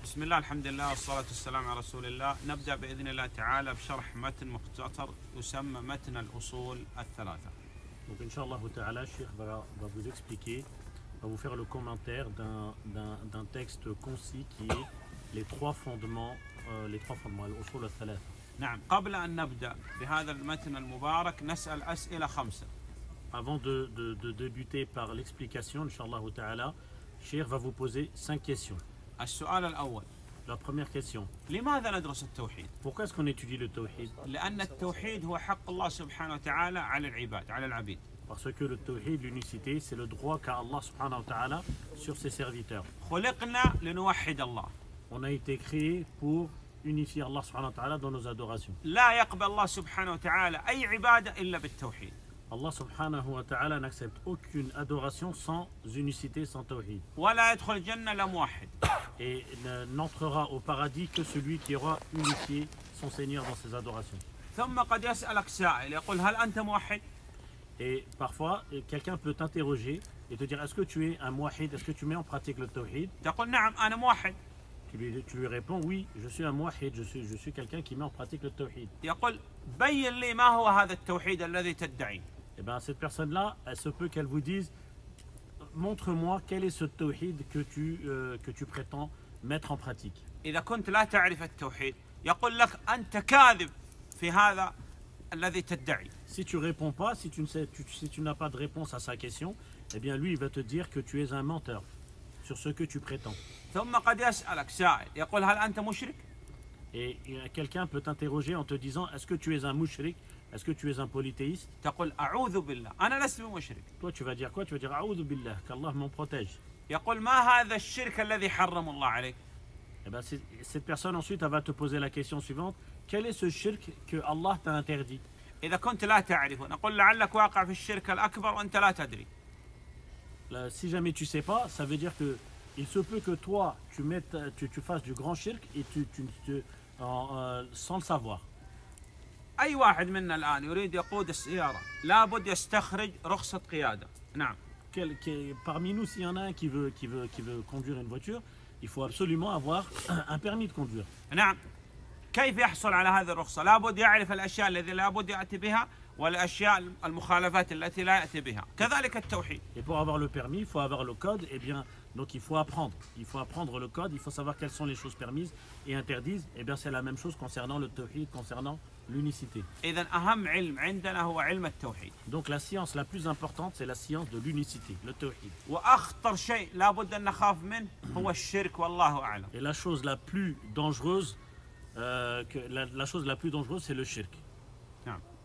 بسم الله الحمد لله والصلاة والسلام على رسول الله. نبدأ بإذن الله تعالى بشرح متن مختصر يسمى متن الأصول الثلاثة. Donc Inch'Allah Ta'ala, Cheikh va vous expliquer, va vous faire le commentaire d'un texte concis qui est les trois fondements, الأصول الثلاثة. نعم. قبل أن نبدأ بهذا المتن المبارك نسأل أسئلة خمسة. Avant de débuter par l'explication, Inch'Allah Ta'ala, Cheikh va vous poser 5 questions. السؤال الأول. La première question. لماذا ندرس التوحيد؟ Pourquoi est-ce qu'on étudie le tawhid? لأن التوحيد هو حق الله سبحانه وتعالى على العباد، على العبيد. Parce que le tawhid, l'unicité, c'est le droit qu'a Allah subhanahu wa ta'ala sur ses serviteurs. خلقنا لنوحد الله. On a été créé pour unifier Allah subhanahu wa ta'ala dans nos adorations. لا يقبل الله سبحانه وتعالى أي عبادة إلا بالتوحيد. Allah subhanahu wa ta'ala n'accepte aucune adoration sans unicité, sans tawhid. ولا يدخل الجنة إلا موحد. Et n'entrera au paradis que celui qui aura unifié son Seigneur dans ses adorations. ثم قد يسألك سائل يقول هل أنت موحد؟ Et parfois, quelqu'un peut t'interroger et te dire, est-ce que tu es un muwahhid, est-ce que tu mets en pratique le tawhid? تقول نعم أنا موحد. Tu lui réponds, oui, je suis un muwahhid, je suis quelqu'un qui met en pratique le tawhid. يقول بين لي ما هو هذا التوحيد الذي تدعي. Et bien cette personne-là, elle se peut qu'elle vous dise, montre-moi quel est ce tawhid que tu prétends mettre en pratique. إذا كنت لا تعرف التوحيد يقول لك أنت كاذب في هذا الذي تدعي. Si tu réponds pas, si tu n'as pas de réponse à sa question, eh bien lui il va te dire que tu es un menteur sur ce que tu prétends. ثم قد يسألك سائل يقول هل أنت مشرك؟ Et quelqu'un peut t'interroger en te disant, est-ce que tu es un mushrik, est-ce que tu es un polythéiste? تقول أعوذ بالله أنا لست بمشرك. Toi tu vas dire quoi? Tu vas dire A'udhu billah, qu'Allah m'en protège. يقول ما هذا الشرك الذي حرم الله عليك؟ Eh bien, cette personne ensuite elle va te poser la question suivante, quel est ce shirk que Allah t'a interdit? إذا كنت لا تعرفه نقول لعلك واقع في الشرك الأكبر وأنت لا تدري. Là, si jamais tu sais pas, ça veut dire que il se peut que toi tu fasses du grand shirk et sans le savoir. أي واحد منا الآن يريد يقود السيارة لابد يستخرج رخصة قيادة. نعم. Parmi nous, s'il y en a un qui veut conduire une voiture, il faut absolument avoir un permis de conduire. نعم. كيف يحصل على هذه الرخصة؟ لابد يعرف الأشياء التي لابد يأتي بها والأشياء المخالفات التي لا يأتي بها. كذلك التوحيد. Et pour avoir le permis, il faut avoir le code. Et bien, donc il faut apprendre. Il faut apprendre le code. Il faut savoir quelles sont les choses permises et interdites. Et bien, c'est la même chose concernant le tawhid, concernant l'unicité. إذن أهم علم عندنا هو علم التوحيد. Donc la science la plus importante, c'est la science de l'unicité, le tawhid. وأخطر شيء لابد أن نخاف منه هو الشرك والله أعلم. Et la chose la plus dangereuse, c'est le shirk. نعم.